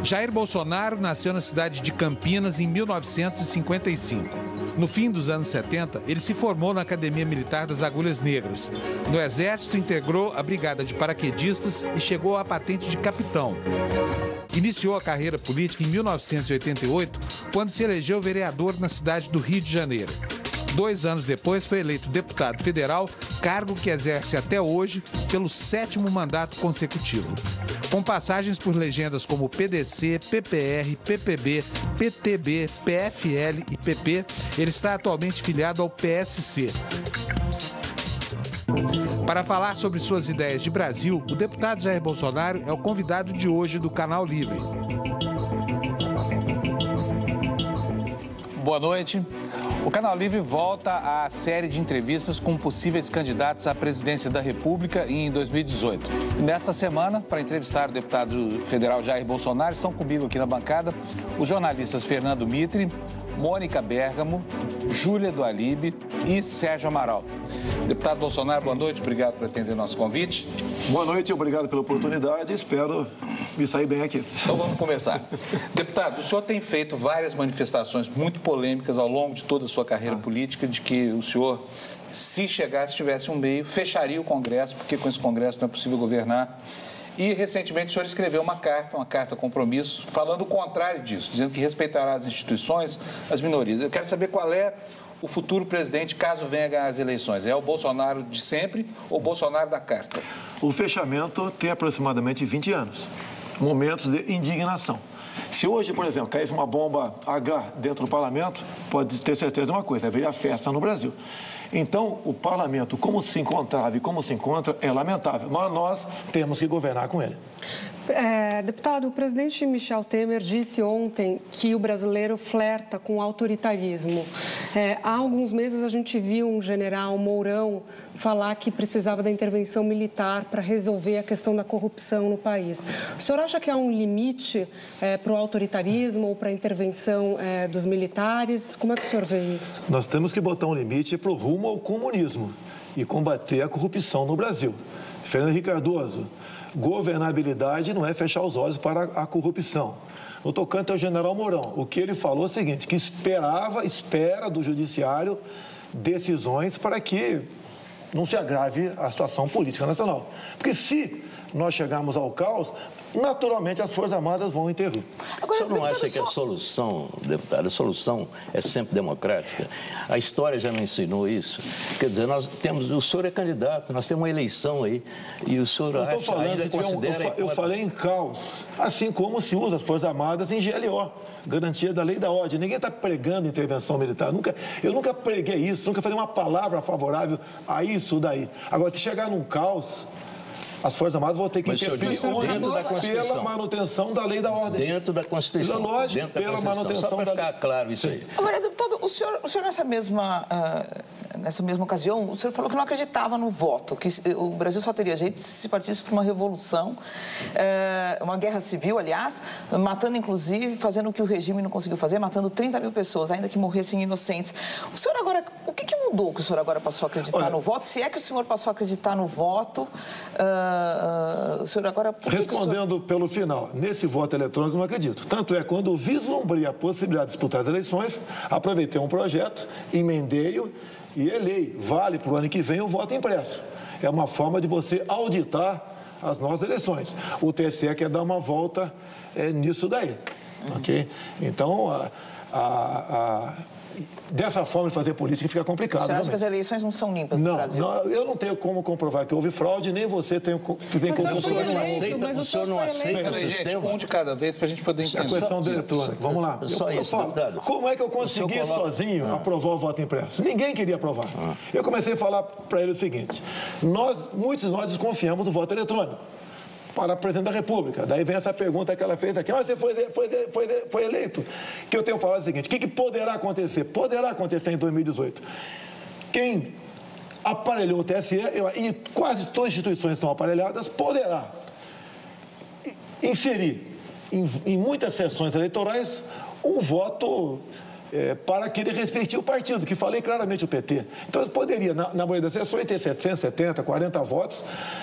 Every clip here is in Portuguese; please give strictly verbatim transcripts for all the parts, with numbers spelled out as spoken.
Jair Bolsonaro nasceu na cidade de Campinas em mil novecentos e cinquenta e cinco. No fim dos anos setenta, ele se formou na Academia Militar das Agulhas Negras. No Exército, integrou a Brigada de Paraquedistas e chegou à patente de capitão. Iniciou a carreira política em mil novecentos e oitenta e oito, quando se elegeu vereador na cidade do Rio de Janeiro. Dois anos depois, foi eleito deputado federal, cargo que exerce até hoje pelo sétimo mandato consecutivo. Com passagens por legendas como P D C, P P R, P P B, P T B, P F L e P P, ele está atualmente filiado ao P S C. Para falar sobre suas ideias de Brasil, o deputado Jair Bolsonaro é o convidado de hoje do Canal Livre. Boa noite. O Canal Livre volta à série de entrevistas com possíveis candidatos à presidência da República em dois mil e dezoito. Nesta semana, para entrevistar o deputado federal Jair Bolsonaro, estão comigo aqui na bancada os jornalistas Fernando Mitre, Mônica Bergamo, Júlia do Alibe e Sérgio Amaral. Deputado Bolsonaro, boa noite, obrigado por atender nosso convite. Boa noite, obrigado pela oportunidade, espero me sair bem aqui. Então vamos começar. Deputado, o senhor tem feito várias manifestações muito polêmicas ao longo de toda a sua carreira ah. política, de que o senhor, se chegasse, tivesse um meio, fecharia o Congresso, porque com esse Congresso não é possível governar. E, recentemente, o senhor escreveu uma carta, uma carta compromisso, falando o contrário disso, dizendo que respeitará as instituições, as minorias. Eu quero saber qual é o futuro presidente, caso venha ganhar as eleições. É o Bolsonaro de sempre ou o Bolsonaro da carta? O fechamento tem aproximadamente vinte anos. Momentos de indignação. Se hoje, por exemplo, caísse uma bomba H dentro do parlamento, pode ter certeza de uma coisa, haveria festa no Brasil. Então, o parlamento, como se encontrava e como se encontra, é lamentável, mas nós temos que governar com ele. É, deputado, o presidente Michel Temer disse ontem que o brasileiro flerta com o autoritarismo. É, há alguns meses a gente viu um general Mourão falar que precisava da intervenção militar para resolver a questão da corrupção no país. O senhor acha que há um limite é, para o autoritarismo ou para a intervenção é, dos militares? Como é que o senhor vê isso? Nós temos que botar um limite para o rumo ao comunismo e combater a corrupção no Brasil. Fernando Henrique Cardoso, governabilidade não é fechar os olhos para a corrupção. No tocante ao general Mourão, o que ele falou é o seguinte, que esperava, espera do judiciário decisões para que não se agrave a situação política nacional. Porque se nós chegarmos ao caos, naturalmente as Forças Armadas vão intervir. Agora, o senhor não acha que a solução, deputado, a solução é sempre democrática? A história já não ensinou isso? Quer dizer, nós temos, o senhor é candidato, nós temos uma eleição aí, e o senhor eu acha, falando, ainda considera... Eu, eu, eu falei em caos, assim como se usa as Forças Armadas em G L O, garantia da lei da ordem. Ninguém está pregando intervenção militar. Nunca, eu nunca preguei isso, nunca falei uma palavra favorável a isso daí. Agora, se chegar num caos, as Forças Armadas vão ter que interferir dentro da Constituição, pela manutenção da lei da ordem. Dentro da Constituição. Lógico, dentro da pela Constituição. manutenção Só para ficar da... claro isso aí. Agora, deputado, o senhor, o senhor nessa, mesma, uh, nessa mesma ocasião, o senhor falou que não acreditava no voto, que o Brasil só teria jeito se se partisse para uma revolução, uh, uma guerra civil, aliás, matando, inclusive, fazendo o que o regime não conseguiu fazer, matando trinta mil pessoas, ainda que morressem inocentes. O senhor agora, o que, que mudou que o senhor agora passou a acreditar Olha, no voto? Se é que o senhor passou a acreditar no voto, uh, uh, o senhor agora... Respondendo senhor... pelo final, nesse voto eletrônico não acredito. Tanto é, quando vislumbrei a possibilidade de disputar as eleições, aproveitei um projeto, emendei-o e elei. Vale para o ano que vem o voto impresso. É uma forma de você auditar as nossas eleições. O T S E quer dar uma volta é, nisso daí. Uhum. Okay? Então, a, a, a... dessa forma de fazer política fica complicado. Você acha realmente. que as eleições não são limpas não, no Brasil? Não, eu não tenho como comprovar que houve fraude, nem você tem, tem como o senhor não aceita, mas o senhor não aceita o sistema? Um de cada vez para a gente poder entender. A questão do eletrônico, vamos lá. Só eu, isso, eu falo, deputado. como é que eu consegui coloca... sozinho ah. aprovar o voto impresso? Ninguém queria aprovar. Ah. Eu comecei a falar para ele o seguinte, nós, muitos de nós desconfiamos do voto eletrônico para presidente da República. Daí vem essa pergunta que ela fez aqui. Mas você foi, foi, foi, foi eleito. Que eu tenho falado o seguinte, o que, que poderá acontecer? Poderá acontecer em dois mil e dezoito. Quem aparelhou o T S E, eu, e quase todas as instituições estão aparelhadas, poderá inserir em, em muitas sessões eleitorais um voto É, para que ele respeite o partido, que falei claramente o P T. Então, eles poderiam, na, na maioria das sessões, ter setecentos e setenta, quarenta votos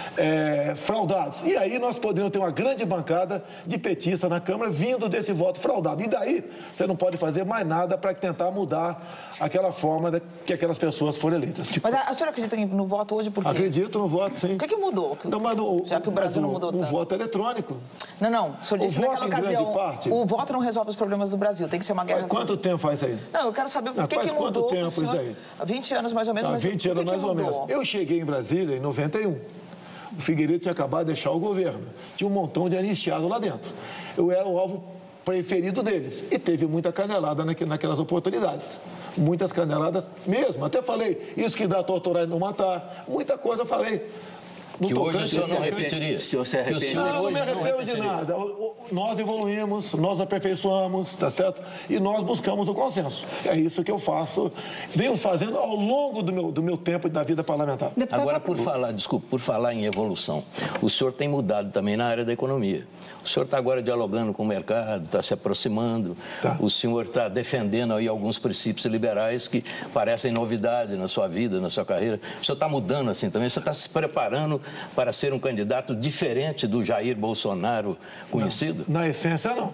é, fraudados. E aí nós poderíamos ter uma grande bancada de petistas na Câmara vindo desse voto fraudado. E daí você não pode fazer mais nada para tentar mudar aquela forma de, que aquelas pessoas foram eleitas. Mas a senhora acredita no voto hoje por quê? Acredito no voto, sim. O que, que mudou? Não, mas o, Já que o Brasil não mudou o, tanto. O voto eletrônico. Não, não. O senhor disse o naquela voto, em ocasião, grande parte, o voto não resolve os problemas do Brasil. Tem que ser uma guerra... Faz quanto tempo faz isso aí? Não, eu quero saber o Não, que, faz que mudou. quanto tempo senhor... isso aí? Há vinte anos mais ou menos. Há mas vinte o anos que mais que ou mudou? menos. Eu cheguei em Brasília em noventa e um. O Figueiredo tinha acabado de deixar o governo. Tinha um montão de anistiado lá dentro. Eu era o alvo preferido deles. E teve muita canelada naquelas oportunidades. Muitas caneladas mesmo. Até falei, isso que dá torturar e não matar. Muita coisa eu falei. No que hoje o senhor não repetiria. O senhor se arrepende? Não, não me arrependo de nada. Nós evoluímos, nós aperfeiçoamos, tá certo? E nós buscamos o consenso. É isso que eu faço, venho fazendo ao longo do meu, do meu tempo da vida parlamentar. Agora, por falar, desculpe, por falar em evolução, o senhor tem mudado também na área da economia. O senhor está agora dialogando com o mercado, está se aproximando, tá. O senhor está defendendo aí alguns princípios liberais que parecem novidade na sua vida, na sua carreira. O senhor está mudando assim também, o senhor está se preparando para ser um candidato diferente do Jair Bolsonaro conhecido? Não, na essência, não.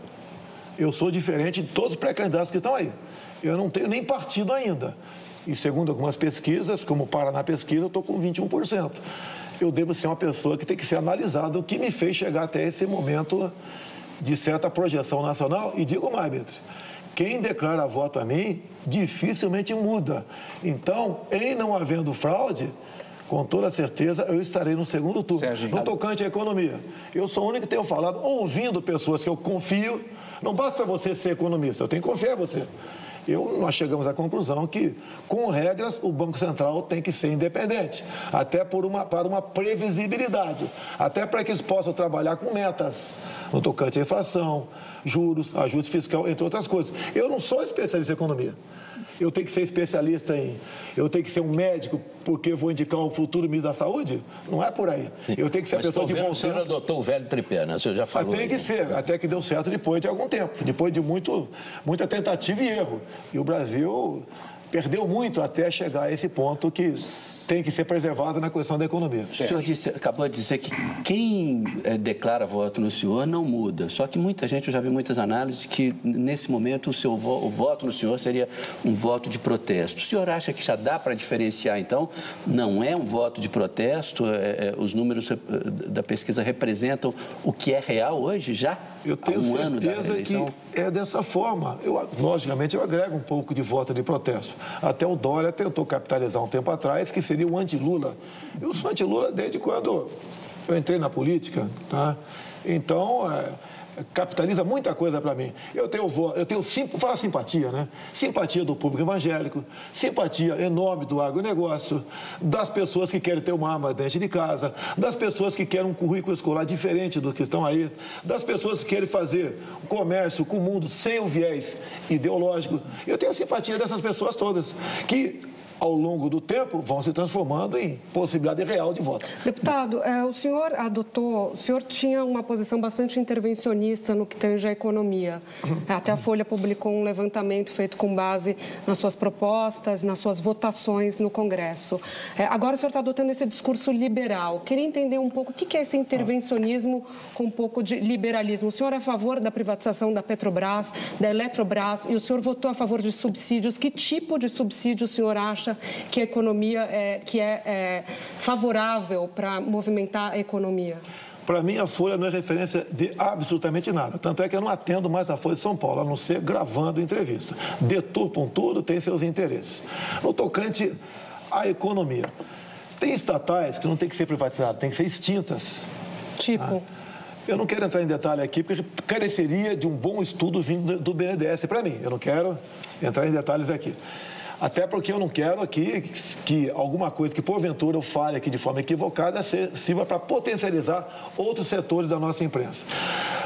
Eu sou diferente de todos os pré-candidatos que estão aí. Eu não tenho nem partido ainda. E segundo algumas pesquisas, como o Paraná Pesquisa, eu estou com vinte e um por cento. Eu devo ser uma pessoa que tem que ser analisada o que me fez chegar até esse momento de certa projeção nacional. E digo mais, Beatriz, quem declara voto a mim dificilmente muda. Então, em não havendo fraude, com toda certeza, eu estarei no segundo turno. Sérgio, no tocante à economia, eu sou o único que tenho falado, ouvindo pessoas que eu confio. Não basta você ser economista, eu tenho que confiar em você. Eu, nós chegamos à conclusão que, com regras, o Banco Central tem que ser independente, até por uma, para uma previsibilidade, até para que eles possam trabalhar com metas, no tocante à inflação, juros, ajuste fiscal, entre outras coisas. Eu não sou especialista em economia. Eu tenho que ser especialista em... Eu tenho que ser um médico porque vou indicar o futuro ministro da Saúde? Não é por aí. Eu tenho que ser Mas a pessoa de bom senso. O senhor adotou o velho tripé, né? O senhor já falou. Mas tem que ser, até que deu certo depois de algum tempo, depois de muito, muita tentativa e erro. E o Brasil perdeu muito até chegar a esse ponto que tem que ser preservado na questão da economia. O senhor disse, acabou de dizer que quem é, declara voto no senhor não muda. Só que muita gente, eu já vi muitas análises, que nesse momento o, seu, o voto no senhor seria um voto de protesto. O senhor acha que já dá para diferenciar, então? Não é um voto de protesto? É, é, os números da pesquisa representam o que é real hoje, já? Eu tenho há um certeza ano da eleição? que é dessa forma. Eu, logicamente, eu agrego um pouco de voto de protesto. Até o Dória tentou capitalizar um tempo atrás que seria o anti-Lula. Eu sou anti-Lula desde quando eu entrei na política, tá? Então, é, capitaliza muita coisa para mim. Eu tenho, eu tenho sim, fala simpatia, né? Simpatia do público evangélico, simpatia enorme do agronegócio, das pessoas que querem ter uma arma dentro de casa, das pessoas que querem um currículo escolar diferente dos que estão aí, das pessoas que querem fazer comércio com o mundo sem o viés ideológico. Eu tenho simpatia dessas pessoas todas, que ao longo do tempo, vão se transformando em possibilidade real de voto. Deputado, é, o senhor adotou, o senhor tinha uma posição bastante intervencionista no que tange à economia. Até a Folha publicou um levantamento feito com base nas suas propostas, nas suas votações no Congresso. É, agora o senhor está adotando esse discurso liberal. Queria entender um pouco o que é esse intervencionismo com um pouco de liberalismo. O senhor é a favor da privatização da Petrobras, da Eletrobras, e o senhor votou a favor de subsídios. Que tipo de subsídio o senhor acha que a economia é, que é, é favorável para movimentar a economia? Para mim, a Folha não é referência de absolutamente nada. Tanto é que eu não atendo mais a Folha de São Paulo, a não ser gravando entrevista. Deturpam tudo, tem seus interesses. No tocante à economia, tem estatais que não tem que ser privatizadas, tem que ser extintas. Tipo? Ah. Eu não quero entrar em detalhe aqui, porque careceria de um bom estudo vindo do B N D E S para mim. Eu não quero entrar em detalhes aqui. Até porque eu não quero aqui que alguma coisa que, porventura, eu fale aqui de forma equivocada sirva para potencializar outros setores da nossa imprensa.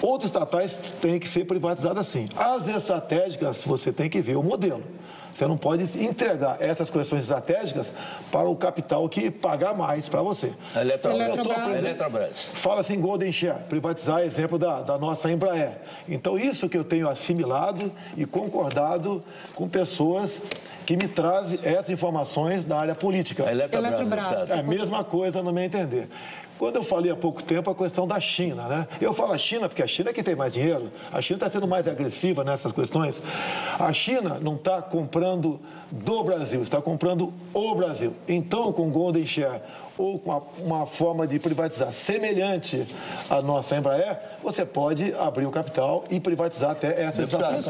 Outras estatais têm que ser privatizadas sim. As estratégicas, você tem que ver o modelo. Você não pode entregar essas questões estratégicas para o capital que pagar mais para você. A Eletrobras. Eletrobras. Eletrobras. Fala-se em Golden Share, privatizar, exemplo da, da nossa Embraer. Então, isso que eu tenho assimilado e concordado com pessoas que me trazem essas informações da área política. A Eletrobras. Eletrobras. É a mesma coisa, no meu entender. Quando eu falei há pouco tempo a questão da China, né? Eu falo a China porque a China é que tem mais dinheiro. A China está sendo mais agressiva nessas questões. A China não está comprando do Brasil, está comprando o Brasil. Então, com Golden Share ou com uma, uma forma de privatizar semelhante à nossa Embraer, você pode abrir o capital e privatizar até essas estatais.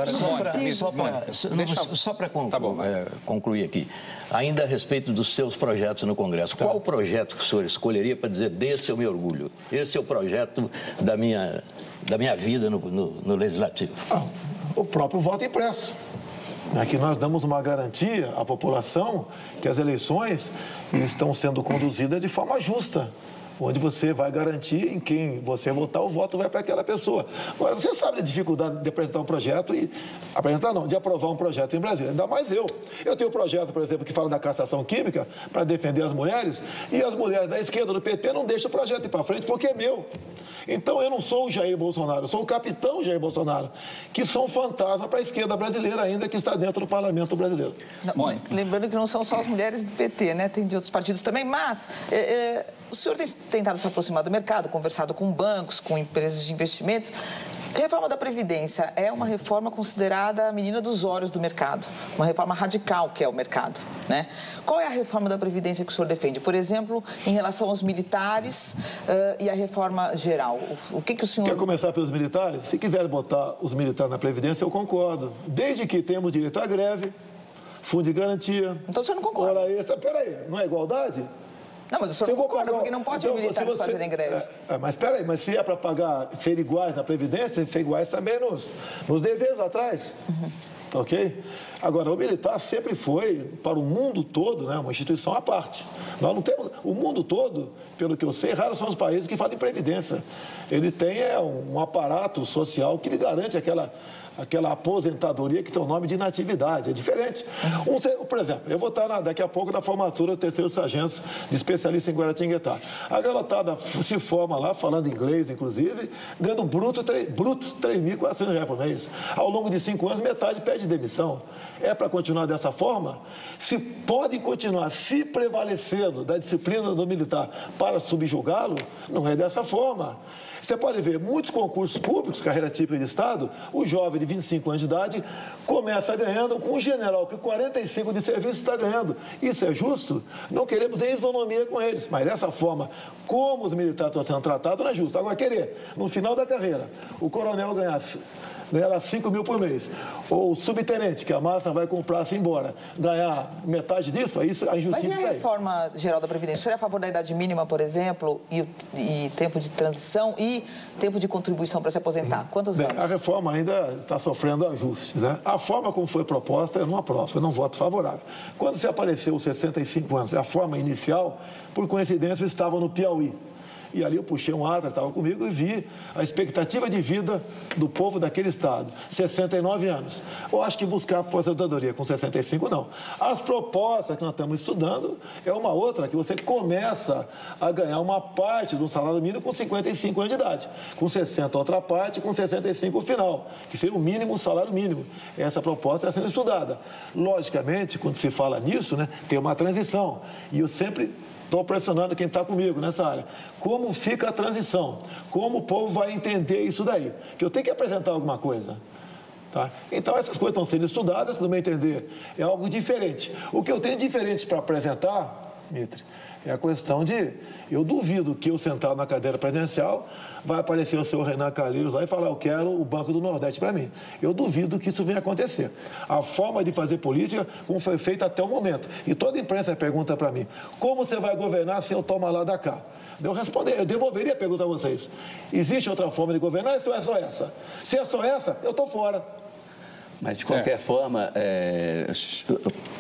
Só para concluir aqui, ainda a respeito dos seus projetos no Congresso, tá. Qual o projeto que o senhor escolheria para dizer desse eu me orgulho? Esse é o projeto da minha, da minha vida no, no, no Legislativo. Ah, o próprio voto impresso. Aqui nós damos uma garantia à população que as eleições estão sendo conduzidas de forma justa, onde você vai garantir em quem você votar, o voto vai para aquela pessoa. Agora, você sabe a dificuldade de apresentar um projeto e... Apresentar não, de aprovar um projeto em Brasília. Ainda mais eu. Eu tenho um projeto, por exemplo, que fala da castração química para defender as mulheres e as mulheres da esquerda do P T não deixam o projeto ir para frente porque é meu. Então, eu não sou o Jair Bolsonaro, eu sou o capitão Jair Bolsonaro, que sou um fantasma para a esquerda brasileira ainda que está dentro do parlamento brasileiro. Não, lembrando que não são só as mulheres do P T, né? Tem de outros partidos também, mas é, é, o senhor tem tentado se aproximar do mercado, conversado com bancos, com empresas de investimentos. A reforma da Previdência é uma reforma considerada a menina dos olhos do mercado, uma reforma radical que é o mercado, né? Qual é a reforma da Previdência que o senhor defende? Por exemplo, em relação aos militares uh, e a reforma geral. O, o que, que o senhor... Quer começar pelos militares? Se quiser botar os militares na Previdência, eu concordo. Desde que temos direito à greve, fundo de garantia... Então o senhor não concorda? Hora extra, peraí, não é igualdade? Não, mas o senhor não concorda, porque não pode então, militares você, fazerem greve. É, é, mas espera aí, mas se é para pagar, ser iguais na Previdência, tem que ser iguais também nos, nos deveres lá atrás. Uhum. Ok? Agora, o militar sempre foi, para o mundo todo, né, uma instituição à parte. Nós não temos... O mundo todo, pelo que eu sei, raros são os países que fazem Previdência. Ele tem é, um, um aparato social que lhe garante aquela... aquela aposentadoria que tem o nome de inatividade, é diferente. Um, por exemplo, eu vou estar na, daqui a pouco na formatura do terceiro sargento de especialista em Guaratinguetá. A garotada se forma lá, falando inglês, inclusive, ganhando bruto, bruto três mil e quatrocentos reais por mês. Ao longo de cinco anos, metade pede demissão. É para continuar dessa forma? Se podem continuar se prevalecendo da disciplina do militar para subjugá-lo, não é dessa forma. Você pode ver, muitos concursos públicos, carreira típica de Estado, o jovem de vinte e cinco anos de idade começa ganhando com um general que quarenta e cinco de serviço está ganhando. Isso é justo? Não queremos nem isonomia com eles, mas dessa forma, como os militares estão sendo tratados, não é justo. Agora, querer, no final da carreira, o coronel ganhasse... ganhar cinco mil por mês, ou o subtenente, que a massa vai comprar-se embora, ganhar metade disso, aí isso, a injustiça Mas e a aí. reforma geral da Previdência? O senhor é a favor da idade mínima, por exemplo, e, e tempo de transição e tempo de contribuição para se aposentar? Quantos Bem, anos? a reforma ainda está sofrendo ajustes, né? A forma como foi proposta, eu não aprovo, eu não voto favorável. Quando se apareceu os sessenta e cinco anos, a forma inicial, por coincidência, eu estava no Piauí. E ali eu puxei um atlas, estava comigo, e vi a expectativa de vida do povo daquele estado, sessenta e nove anos. Eu acho que buscar aposentadoria com sessenta e cinco, não. As propostas que nós estamos estudando é uma outra, que você começa a ganhar uma parte do salário mínimo com cinquenta e cinco anos de idade. Com sessenta, outra parte, com sessenta e cinco o final, que seria o mínimo, o salário mínimo. Essa proposta está sendo estudada. Logicamente, quando se fala nisso, né, tem uma transição. E eu sempre... estou pressionando quem está comigo nessa área. Como fica a transição? Como o povo vai entender isso daí? Que eu tenho que apresentar alguma coisa. Tá? Então, essas coisas estão sendo estudadas, no meu entender, é algo diferente. O que eu tenho diferente para apresentar, Mitre, é a questão de... Eu duvido que eu, sentado na cadeira presidencial, vai aparecer o senhor Renan Calheiros lá e falar, eu quero o Banco do Nordeste para mim. Eu duvido que isso venha acontecer. A forma de fazer política, como foi feita até o momento. E toda a imprensa pergunta para mim, como você vai governar se eu tomar lá da cá? Eu responder, eu devolveria a pergunta a vocês. Existe outra forma de governar ou é só essa? Se é só essa, eu estou fora. Mas, de qualquer é. forma, é,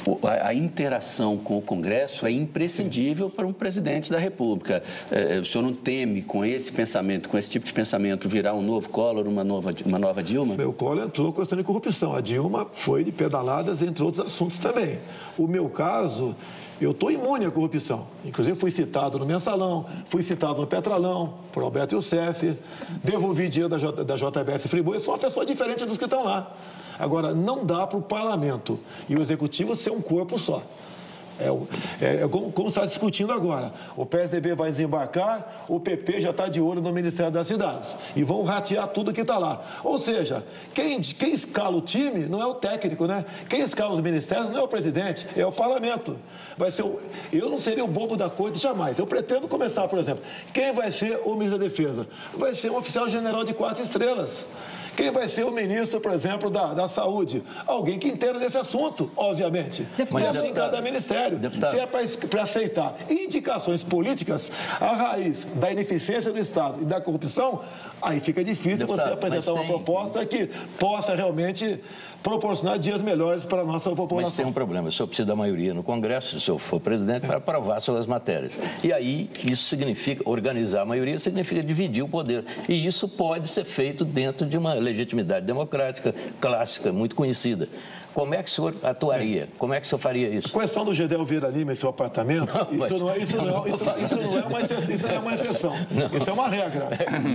a, a interação com o Congresso é imprescindível para um presidente da República. É, o senhor não teme com esse pensamento, com esse tipo de pensamento, virar um novo Collor, uma nova, uma nova Dilma? O Collor entrou com questão de corrupção. A Dilma foi de pedaladas, entre outros assuntos também. O meu caso, eu estou imune à corrupção. Inclusive, fui citado no Mensalão, fui citado no Petralão, por Alberto Youssef, devolvi dinheiro da, J, da J B S Friboi. Eu sou uma pessoa diferente dos que estão lá. Agora, não dá para o Parlamento e o Executivo ser um corpo só. É, é, é como, como está discutindo agora. O P S D B vai desembarcar, o P P já está de olho no Ministério das Cidades. E vão ratear tudo que está lá. Ou seja, quem, quem escala o time não é o técnico, né? Quem escala os ministérios não é o presidente, é o Parlamento. Vai ser o, eu não seria o bobo da corte jamais. Eu pretendo começar, por exemplo. Quem vai ser o ministro da Defesa? Vai ser um oficial general de quatro estrelas. Quem vai ser o ministro, por exemplo, da, da Saúde? Alguém que entenda desse assunto, obviamente. Mas assim, deputado, cada ministério. Deputado. Se é para aceitar indicações políticas, a raiz da ineficiência do Estado e da corrupção, aí fica difícil deputado, você apresentar uma tem... proposta que possa realmente proporcionar dias melhores para a nossa população. Mas tem um problema, o senhor precisa da maioria no Congresso, se o senhor for presidente, para aprovar suas matérias. E aí, isso significa, organizar a maioria significa dividir o poder. E isso pode ser feito dentro de uma legitimidade democrática clássica, muito conhecida. Como é que o senhor atuaria? Como é que o senhor faria isso? A questão do Gedel Vieira Lima em seu apartamento, não, isso, não é, isso, não, não, isso, isso não é uma exceção. Isso, não é uma exceção. Isso é uma regra.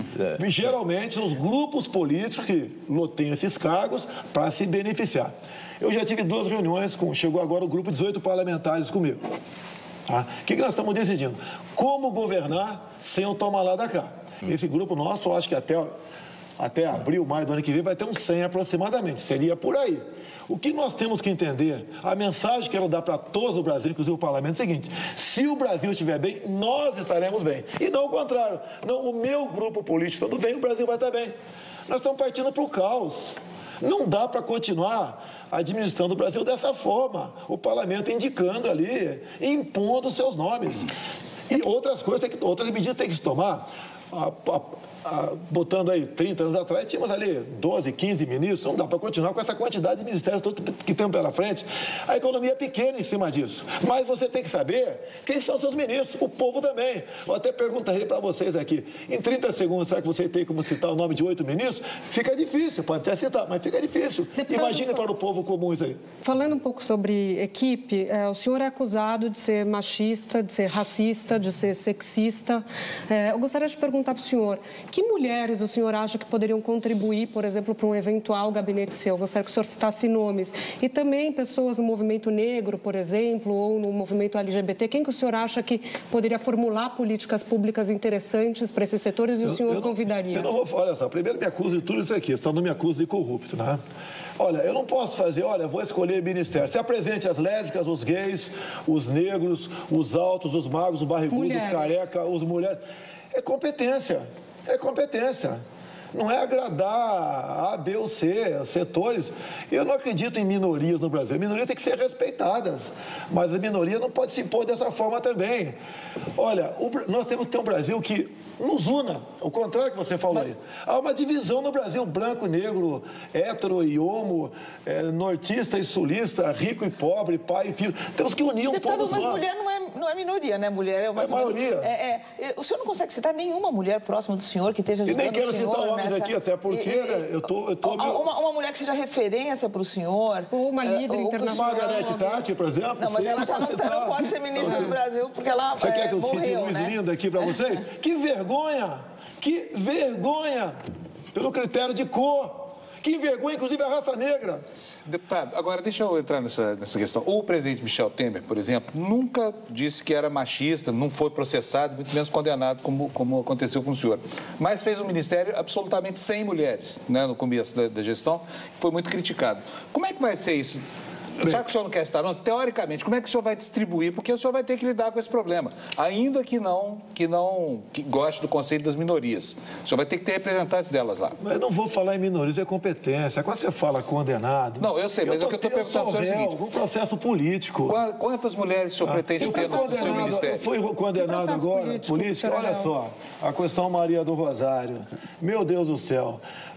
É. Geralmente, os grupos políticos que têm esses cargos para se beneficiar. Eu já tive duas reuniões, com, chegou agora o grupo dezoito parlamentares comigo. Tá? O que, que nós estamos decidindo? Como governar sem o toma lá da cá. Esse grupo nosso, eu acho que até, até abril, maio do ano que vem, vai ter uns cem aproximadamente. Seria por aí. O que nós temos que entender, a mensagem que quero dar para todos o Brasil, inclusive o Parlamento, é o seguinte: se o Brasil estiver bem, nós estaremos bem. E não o contrário. Não, o meu grupo político estando bem, o Brasil vai estar bem. Nós estamos partindo para o caos. Não dá para continuar administrando o Brasil dessa forma. O Parlamento indicando ali, impondo seus nomes. E outras coisas, tem que, outras medidas tem que se tomar. A, a, a, botando aí trinta anos atrás, tínhamos ali doze, quinze ministros, não dá para continuar com essa quantidade de ministérios todo que temos pela frente. A economia é pequena em cima disso, mas você tem que saber quem são seus ministros, o povo também. Eu até perguntaria para vocês aqui, em trinta segundos, será que você tem como citar o nome de oito ministros? Fica difícil, pode até citar, mas fica difícil. Deputado, imagine para o povo comum isso aí. Falando um pouco sobre equipe, é, o senhor é acusado de ser machista, de ser racista, de ser sexista. É, eu gostaria de perguntar para o senhor, que mulheres o senhor acha que poderiam contribuir, por exemplo, para um eventual gabinete seu? Eu gostaria que o senhor citasse nomes. E também pessoas no movimento negro, por exemplo, ou no movimento L G B T. Quem que o senhor acha que poderia formular políticas públicas interessantes para esses setores e o senhor eu, eu convidaria? Não, eu não vou falar, olha só, primeiro me acusa de tudo isso aqui, só não me acusa de corrupto, né? Olha, eu não posso fazer, olha, vou escolher ministério. Se apresente as lésbicas, os gays, os negros, os altos, os magros, os barrigudos, os careca, os mulheres. É competência, é competência. Não é agradar A, B ou C, setores. Eu não acredito em minorias no Brasil. A minoria tem que ser respeitadas, mas a minoria não pode se impor dessa forma também. Olha, o, nós temos que ter um Brasil que nos una, ao contrário que você falou mas... aí. Há uma divisão no Brasil, branco, negro, hétero e homo, é, nortista e sulista, rico e pobre, pai e filho. Temos que unir um Deputado, povo só. Mas mulher não é, não é minoria, né? Mulher é, mais é maioria. É, é, o senhor não consegue citar nenhuma mulher próxima do senhor que esteja ajudando o senhor? E nem quero citar homens nessa... aqui, até porque e, né, eu tô... Eu tô uma, uma mulher que seja referência para o senhor. Ou uma líder uh, internacional. Margarete Tati, por exemplo. Não, mas ela já não, não pode ser ministra do Brasil porque ela Você é, quer que eu morreu, cite Luiz né? Lindo aqui para vocês? Que vergonha! Que vergonha! Pelo critério de cor. Que vergonha, inclusive, a raça negra. Deputado, agora deixa eu entrar nessa, nessa questão. O presidente Michel Temer, por exemplo, nunca disse que era machista, não foi processado, muito menos condenado, como, como aconteceu com o senhor. Mas fez um ministério absolutamente sem mulheres, né, no começo da, da gestão, e foi muito criticado. Como é que vai ser isso? Já que o senhor não quer estar, não, teoricamente, como é que o senhor vai distribuir? Porque o senhor vai ter que lidar com esse problema. Ainda que não, que não que goste do conceito das minorias. O senhor vai ter que ter representantes delas lá. Mas eu não vou falar em minorias, é competência. Quando você fala condenado... Não, eu sei, mas eu o que eu estou perguntando é o seguinte... Um processo político. Quantas mulheres o senhor ah, pretende ter no seu ministério? Eu fui condenado agora, político, político olha só, a questão Maria do Rosário. Meu Deus do céu.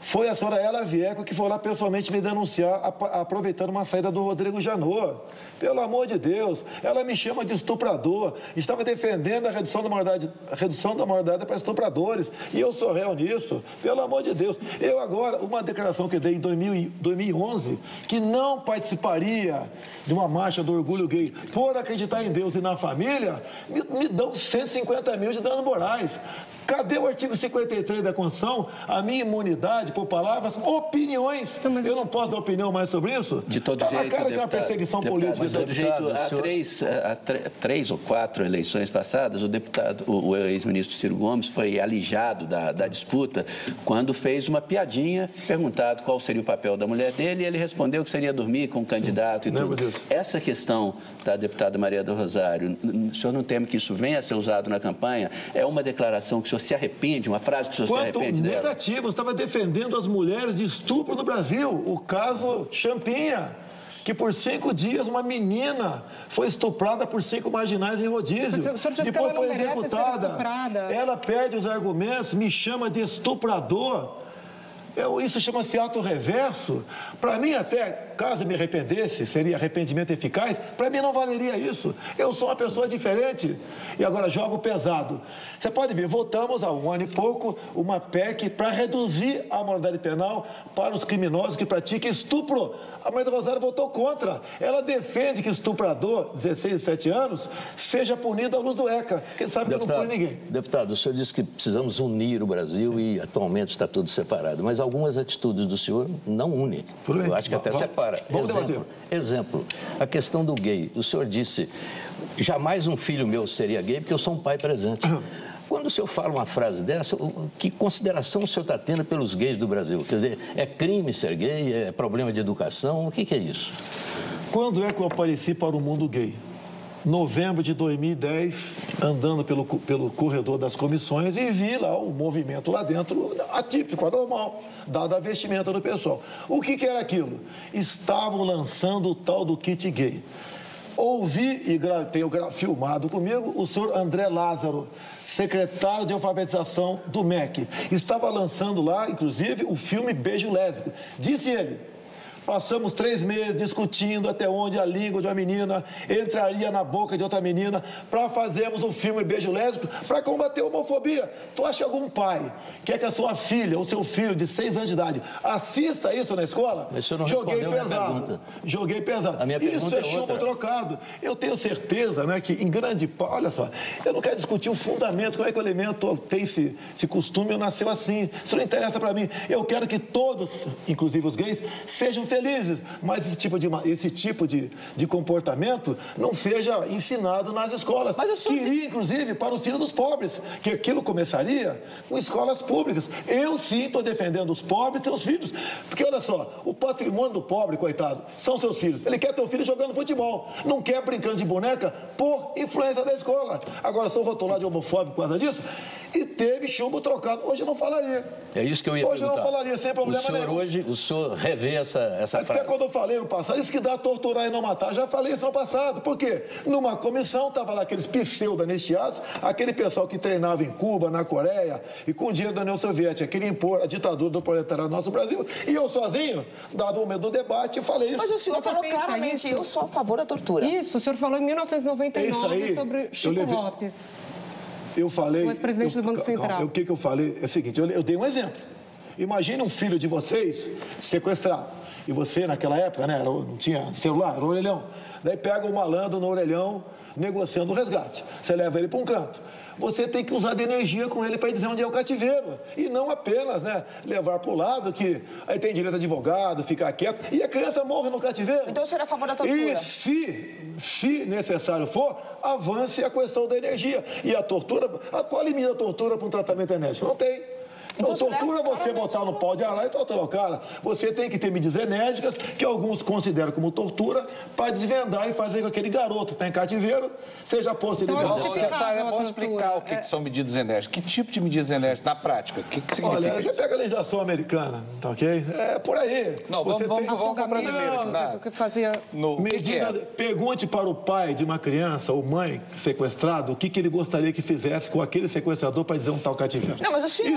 Foi a senhora Ela Vieco que foi lá pessoalmente me denunciar, aproveitando uma saída do Rodrigo Janot. Pelo amor de Deus, ela me chama de estuprador. Estava defendendo a redução da maioridade, a redução da maioridade para estupradores. E eu sou réu nisso. Pelo amor de Deus. Eu agora, uma declaração que dei em dois mil e onze, que não participaria de uma marcha do orgulho gay por acreditar em Deus e na família, me, me dão cento e cinquenta mil de danos morais. Cadê o artigo cinquenta e três da Constituição? A minha imunidade por palavras, opiniões. Eu não posso dar opinião mais sobre isso? De todo tá jeito, na cara deputado, que é uma perseguição deputado, política. De todo jeito, há três, há três ou quatro eleições passadas, o deputado, o, o ex-ministro Ciro Gomes foi alijado da, da disputa quando fez uma piadinha, perguntado qual seria o papel da mulher dele, e ele respondeu que seria dormir com o candidato e tudo. Essa questão da deputada Maria do Rosário, o senhor não teme que isso venha a ser usado na campanha? É uma declaração que o senhor se arrepende, uma frase que o senhor Quanto se arrepende dela? negativo, eu estava defendendo as mulheres de estupro no Brasil, o caso Champinha, que por cinco dias uma menina foi estuprada por cinco marginais em rodízio. O senhor disse depois que ela foi não executada. Ela perde os argumentos, me chama de estuprador. Eu, isso chama-se ato reverso. Para mim, até, caso me arrependesse, seria arrependimento eficaz, para mim não valeria isso. Eu sou uma pessoa diferente. E agora, jogo pesado. Você pode ver, votamos há um ano e pouco uma P E C para reduzir a moralidade penal para os criminosos que praticam estupro. A Maria do Rosário votou contra. Ela defende que estuprador, dezesseis, dezessete anos, seja punido à luz do ECA. Quem sabe deputado, que não pune ninguém. Deputado, o senhor disse que precisamos unir o Brasil. Sim. E atualmente está tudo separado. Mas algumas atitudes do senhor não unem. Eu acho que até vamos, separa. Vamos exemplo, exemplo, a questão do gay. O senhor disse, jamais um filho meu seria gay porque eu sou um pai presente. Quando o senhor fala uma frase dessa, que consideração o senhor está tendo pelos gays do Brasil? Quer dizer, é crime ser gay? É problema de educação? O que, que é isso? Quando é que eu apareci para o mundo gay? Novembro de dois mil e dez, andando pelo, pelo corredor das comissões e vi lá o movimento lá dentro, atípico, anormal, dada a vestimenta do pessoal. O que, que era aquilo? Estavam lançando o tal do kit gay. Ouvi e gra... tenho gra... filmado comigo o senhor André Lázaro, secretário de alfabetização do M E C. Estava lançando lá, inclusive, o filme Beijo Lésbico. Disse ele. Passamos três meses discutindo até onde a língua de uma menina entraria na boca de outra menina para fazermos um filme Beijo Lésbico para combater a homofobia. Tu acha que algum pai quer que a sua filha ou seu filho de seis anos de idade assista isso na escola? Mas o senhor não Joguei respondeu pesado. Minha pergunta. Joguei pesado. A minha isso pergunta é é chumbo outra. trocado. Eu tenho certeza, né, que em grande parte, olha só, eu não quero discutir o fundamento, como é que o elemento tem esse, esse costume ou nasceu assim. Isso não interessa para mim. Eu quero que todos, inclusive os gays, sejam felizes. Mas esse tipo de, esse tipo de, de comportamento não seja ensinado nas escolas. Mas eu sou Queria, de... inclusive, para o filho dos pobres, que aquilo começaria com escolas públicas. Eu, sim, estou defendendo os pobres e seus filhos. Porque, olha só, o patrimônio do pobre, coitado, são seus filhos. Ele quer ter o filho jogando futebol, não quer brincando de boneca por influência da escola. Agora, sou rotulado de homofóbico por causa disso e teve chumbo trocado. Hoje eu não falaria. É isso que eu ia Hoje perguntar. eu não falaria, sem problema o senhor nenhum. Hoje, o senhor revê essa, essa Até frase. quando eu falei no passado, isso que dá torturar e não matar. Já falei isso no passado. Por quê? Numa comissão, estavam lá aqueles pseudo-anistiados, aquele pessoal que treinava em Cuba, na Coreia, e com o dinheiro da União Soviética, queria impor a ditadura do proletariado no nosso Brasil. E eu sozinho, dado o momento do debate, falei isso. Mas o senhor falou claramente, isso? Eu sou a favor da tortura. Isso, o senhor falou em mil novecentos e noventa e nove aí, sobre Chico levei... Lopes. Eu falei... O ex-presidente do Banco Central. O que, que eu falei? É o seguinte, eu, eu dei um exemplo. Imagine um filho de vocês sequestrado. E você, naquela época, né, não tinha celular, era um orelhão. Daí pega um malandro no orelhão, negociando o resgate. Você leva ele para um canto. Você tem que usar de energia com ele para dizer onde é o cativeiro. E não apenas, né, levar para o lado que aí tem direito a advogado, ficar quieto. E a criança morre no cativeiro. Então o senhor é a favor da tortura? E se, se necessário for, avance a questão da energia. E a tortura, qual limita a tortura para um tratamento enérgico? Não tem. Então, então tortura você botar no pau de arara e torturar o cara. Você tem que ter medidas enérgicas, que alguns consideram como tortura, para desvendar e fazer com que aquele garoto que está em cativeiro seja posto em liberdade. Então, é bom explicar o que, é... que são medidas enérgicas. Que tipo de medidas enérgicas na prática? O que, que significa Olha, isso? Você pega a legislação americana, tá ok? É por aí. Não, vamos, vamos, tem... vamos para o brasileiro. Não, que fazia... No... Medida... Que é? Pergunte para o pai de uma criança ou mãe sequestrado o que, que ele gostaria que fizesse com aquele sequestrador para dizer um tal cativeiro. Não, mas o senhor... Isso aí você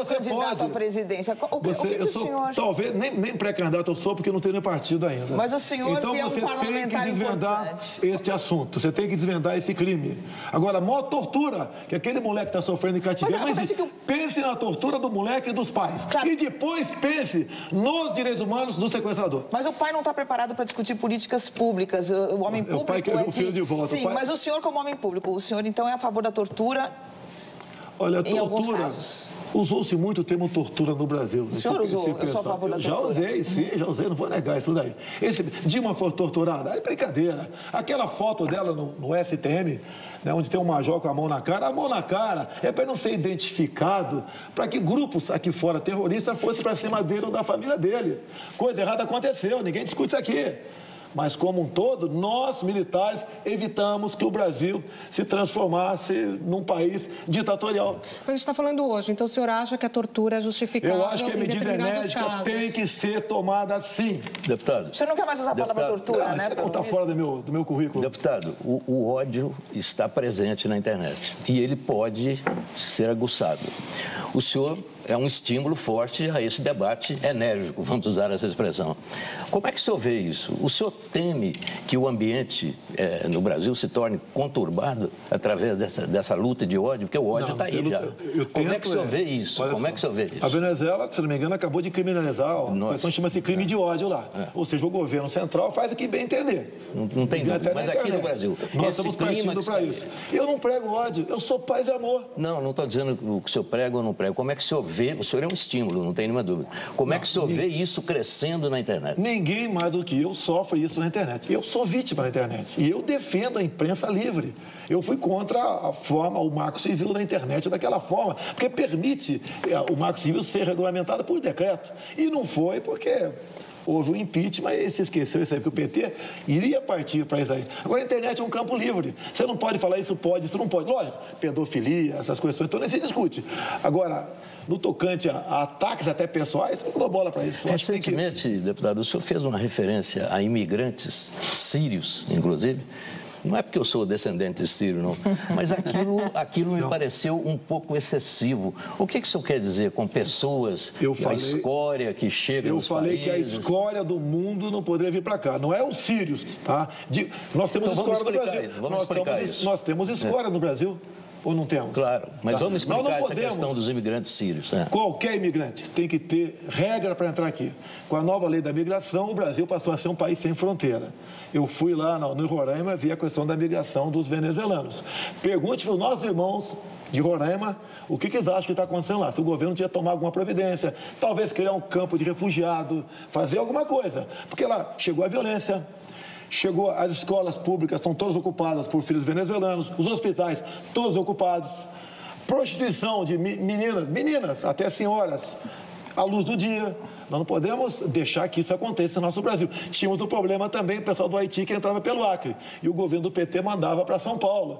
candidato à presidência. O que, você, o que, que o sou, senhor... Talvez, nem, nem pré-candidato eu sou, porque eu não tenho nem partido ainda. Mas o senhor então, que é um você parlamentar tem que desvendar importante. este assunto, você tem que desvendar esse crime. Agora, a maior tortura que aquele moleque está sofrendo em cativeiro, mas, mas que eu... pense na tortura do moleque e dos pais. Claro. E depois pense nos direitos humanos do sequestrador. Mas o pai não está preparado para discutir políticas públicas. O homem público o pai quer é o filho que... de volta. Sim, pai... mas o senhor como homem público, o senhor então é a favor da tortura? Olha, a em alguns tortura... casos. Usou-se muito o termo tortura no Brasil. O senhor usou? Eu sou a favor da tortura. Já usei, sim, já usei, não vou negar isso daí. Esse, Dilma foi torturada? É brincadeira. Aquela foto dela no, no S T M, né, onde tem um major com a mão na cara, a mão na cara é para não ser identificado, para que grupos aqui fora terroristas fossem para cima dele ou da família dele. Coisa errada aconteceu, ninguém discute isso aqui. Mas, como um todo, nós, militares, evitamos que o Brasil se transformasse num país ditatorial. Mas a gente está falando hoje, então o senhor acha que a tortura é justificável? Eu acho que a medida enérgica casos. tem que ser tomada sim. Deputado. O senhor não quer mais usar a palavra tortura, não, né? Não está fora do meu, do meu currículo. Deputado, o, o ódio está presente na internet e ele pode ser aguçado. O senhor é um estímulo forte a esse debate enérgico, vamos usar essa expressão. Como é que o senhor vê isso? O senhor teme que o ambiente é, no Brasil se torne conturbado através dessa, dessa luta de ódio? Porque o ódio está aí já. Eu, eu Como é que o senhor é, vê isso? Como só, é que o senhor vê isso? A Venezuela, se não me engano, acabou de criminalizar, a questão chama-se crime é. de ódio lá. É. Ou seja, o governo central faz o que bem entender. Não, não tem dúvida, mas aqui no Brasil, nós esse estamos clima partindo para isso. Eu não prego ódio, eu sou paz e amor. Não, não estou dizendo o que o senhor prega ou não prega. Como é que o senhor vê? O senhor é um estímulo, não tem nenhuma dúvida. Como não, é que o senhor ninguém, vê isso crescendo na internet? Ninguém mais do que eu sofre isso na internet. Eu sou vítima na internet e eu defendo a imprensa livre. Eu fui contra a forma, o marco civil da internet daquela forma, porque permite o marco civil ser regulamentado por decreto. E não foi porque... houve um impeachment e se esqueceu isso aí, porque o P T iria partir para isso aí. Agora, a internet é um campo livre. Você não pode falar isso pode, isso não pode. Lógico, pedofilia, essas questões, então nem se discute. Agora, no tocante a, a ataques até pessoais, não dou bola para isso. Recentemente, que... deputado, o senhor fez uma referência a imigrantes sírios, inclusive. Não é porque eu sou descendente de sírio, não. Mas aquilo, aquilo me pareceu um pouco excessivo. O que, que o senhor quer dizer com pessoas, eu falei, a escória que chega nos países? Eu falei que a escória do mundo não poderia vir para cá. Não é os sírios, tá? De, nós temos então, escória no Brasil. Vamos nós explicar temos, isso. Nós temos escória é. no Brasil. Ou não temos? Claro, mas tá. vamos explicar não essa podemos. questão dos imigrantes sírios. É. Qualquer imigrante tem que ter regra para entrar aqui. Com a nova lei da migração, o Brasil passou a ser um país sem fronteira. Eu fui lá no, no Roraima ver a questão da migração dos venezuelanos. Pergunte para os nossos irmãos de Roraima o que, que eles acham que está acontecendo lá. Se o governo tinha tomado alguma providência, talvez criar um campo de refugiado, fazer alguma coisa. Porque lá chegou a violência. Chegou, as escolas públicas estão todas ocupadas por filhos venezuelanos, os hospitais todos ocupados, prostituição de meninas, meninas até senhoras, à luz do dia. Nós não podemos deixar que isso aconteça no nosso Brasil. Tínhamos um problema também, o pessoal do Haiti que entrava pelo Acre, e o governo do P T mandava para São Paulo.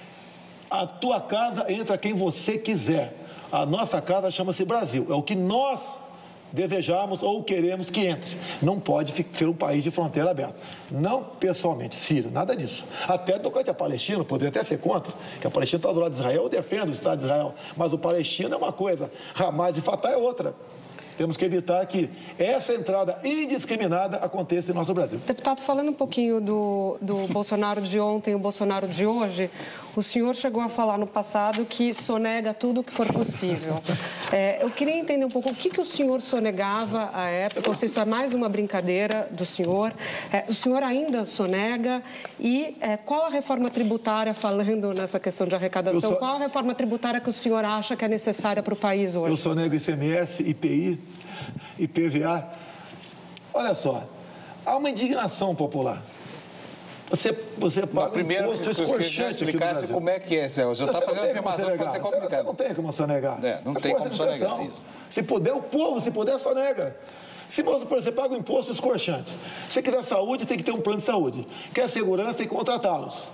A tua casa entra quem você quiser. A nossa casa chama-se Brasil, é o que nós desejamos ou queremos que entre. Não pode ser um país de fronteira aberta. Não pessoalmente, Síria, nada disso. Até tocante a Palestina, poderia até ser contra, que a Palestina está do lado de Israel, eu defendo o Estado de Israel, mas o Palestina é uma coisa, Hamas e Fatah é outra. Temos que evitar que essa entrada indiscriminada aconteça em nosso Brasil. Deputado, falando um pouquinho do, do Bolsonaro de ontem e o Bolsonaro de hoje, o senhor chegou a falar no passado que sonega tudo o que for possível. É, eu queria entender um pouco o que, que o senhor sonegava à época, ou se isso é mais uma brincadeira do senhor. É, o senhor ainda sonega e é, qual a reforma tributária, falando nessa questão de arrecadação, so... qual a reforma tributária que o senhor acha que é necessária para o país hoje? Eu sonego I C M S, I P I, I P V A. Olha só, há uma indignação popular. Você, você paga primeiro, um imposto escorchante aqui no Brasil. Como é que é, Celso? Eu estou fazendo afirmação que pode ser complicado. Você não tem como sonegar. É, não é tem como sonegar isso. Se puder, o povo, se puder, sonega. Se você, você paga um imposto escorchante, se quiser saúde, tem que ter um plano de saúde. Quer segurança, tem que contratá-los.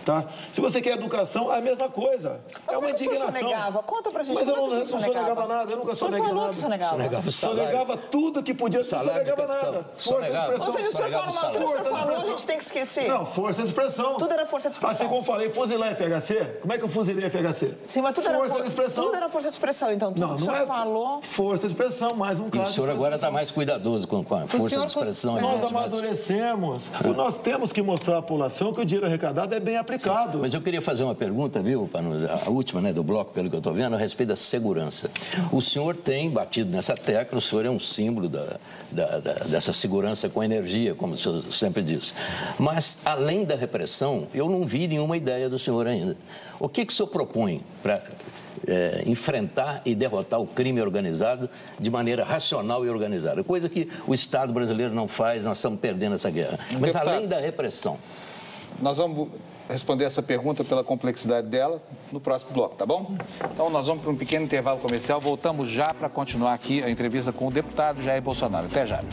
Tá? Se você quer educação, é a mesma coisa. Mas é uma indignação. Você negava? Conta pra gente. Mas eu como não, é que não sonegava nada, eu nunca soneguei nada. Você negava? Sonegava o salário. Sonegava tudo que podia, não sonegava nada. Força de expressão. Ou seja, o senhor fala uma coisa, o senhor falou, a gente tem que esquecer. Não, força de expressão. Tudo era força de expressão. Assim como eu falei, fuzilar F H C, como é que eu fuzilei F H C? Sim, mas tudo força era for... de expressão. Tudo era força de expressão, então. Tudo não, que o senhor não é falou... Força de expressão, mais um caso. E o senhor agora está mais cuidadoso com, com a força de expressão. Nós amadurecemos. Nós temos que mostrar à população que o dinheiro arrecadado é bem aplicado. Sim, mas eu queria fazer uma pergunta, viu, a última, né, do bloco, pelo que eu estou vendo, a respeito da segurança. O senhor tem batido nessa tecla, o senhor é um símbolo da, da, da, dessa segurança com energia, como o senhor sempre disse. Mas, além da repressão, eu não vi nenhuma ideia do senhor ainda. O que, que o senhor propõe para é, enfrentar e derrotar o crime organizado de maneira racional e organizada? Coisa que o Estado brasileiro não faz, nós estamos perdendo essa guerra. Mas, Deputado, além da repressão... Nós vamos responder essa pergunta pela complexidade dela no próximo bloco, tá bom? Então, nós vamos para um pequeno intervalo comercial. Voltamos já para continuar aqui a entrevista com o deputado Jair Bolsonaro. Até já.